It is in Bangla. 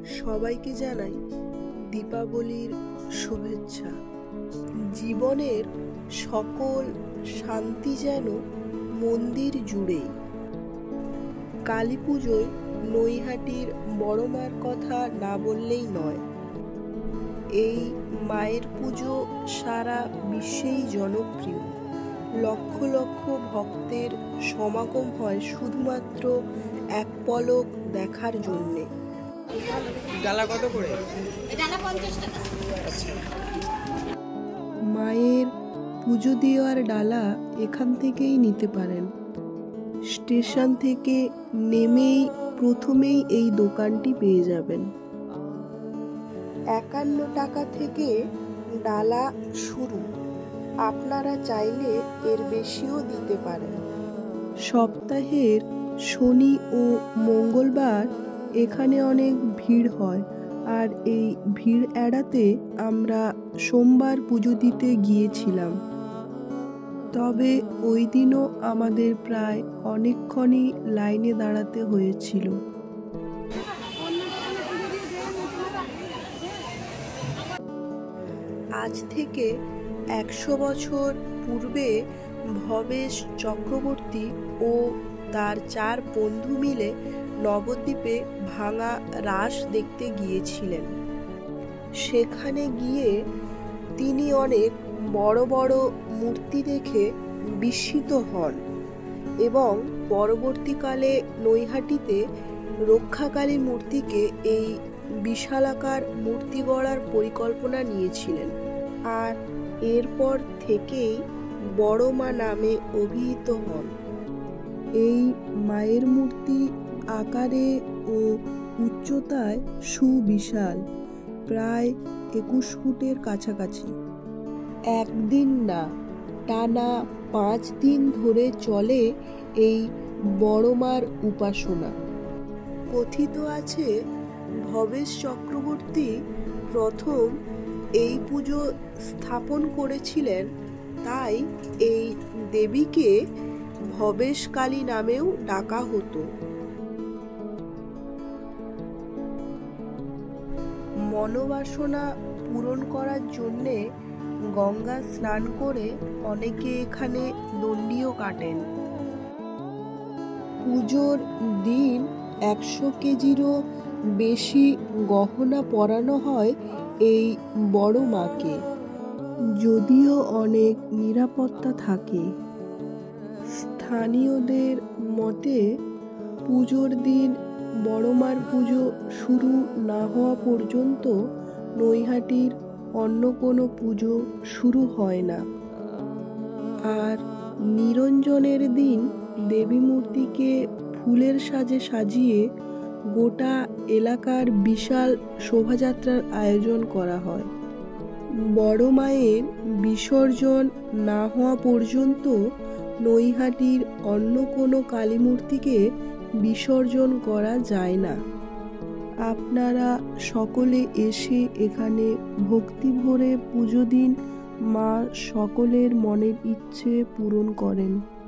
সবাইকে জানাই দীপাবলির শুভেচ্ছা। জীবনের সকল শান্তি যেন মন্দির জুড়েই। কালী পুজোয় নৈহাটির বড় মার কথা না বললেই নয়। এই মায়ের পুজো সারা বিশ্বেই জনপ্রিয়। লক্ষ লক্ষ ভক্তের সমাগম হয় শুধুমাত্র এক পলক দেখার জন্যে। ডালা কত করে? ডালা 50 টাকা। মায়ের পুজো দেওয়ার ডালা এখান থেকেই নিতে পারেন। স্টেশন থেকে নেমেই প্রথমেই এই দোকানটি পেয়ে যাবেন। 51 টাকা থেকে ডালা শুরু, আপনারা চাইলে এর বেশিও দিতে পারেন। সপ্তাহের শনি ও মঙ্গলবার এখানে অনেক ভিড় হয়, আর এই ভিড় এড়াতে আমরা সোমবার পুজো দিতে গিয়েছিলাম। তবে ওই দিনও আমাদের প্রায় অনেকক্ষণই লাইনে দাঁড়াতে হয়েছিল। আজ থেকে 100 বছর পূর্বে ভবেশ চক্রবর্তী ও তার 4 বন্ধু মিলে নবদ্বীপে ভাঙা রাস দেখতে গিয়েছিলেন। সেখানে গিয়ে তিনি অনেক বড় বড় মূর্তি দেখে বিস্মিত হন এবং পরবর্তীকালে নৈহাটিতে রক্ষাকালী মূর্তিকে এই বিশালাকার মূর্তি গড়ার পরিকল্পনা নিয়েছিলেন, আর এরপর থেকেই বড় মা নামে অভিহিত হন। এই মায়ের মূর্তি আকারে ও উচ্চতায় সুবিশাল, প্রায় 21 ফুটের কাছাকাছি। একদিন না, টানা 5 দিন ধরে চলে এই বড় মার উপাসনা। কথিত আছে ভবেশ চক্রবর্তী প্রথম এই পুজো স্থাপন করেছিলেন, তাই এই দেবীকে ভবেশ কালী নামেও ডাকা হতো। মনোবাসনা পূরণ করার জন্যে গঙ্গা স্নান করে অনেকে এখানে দণ্ডিও কাটেন। পুজোর দিন 100 কেজিরও বেশি গহনা পরানো হয় এই বড় মাকে, যদিও অনেক নিরাপত্তা থাকে। স্থানীয়দের মতে পুজোর দিন বড় মার পুজো শুরু না হওয়া পর্যন্ত নৈহাটির অন্য কোনো পুজো শুরু হয় না। আর নিরঞ্জনের দিন দেবী মূর্তিকে ফুলের সাজে সাজিয়ে গোটা এলাকার বিশাল শোভাযাত্রার আয়োজন করা হয়। বড় মায়ের বিসর্জন না হওয়া পর্যন্ত নৈহাটির অন্য কোনো কালী মূর্তিকে বিসর্জন করা যায় না। আপনারা সকলে এসে এখানে ভক্তি ভরে পুজো দিন, মা সকলের মনের ইচ্ছে পূরণ করেন।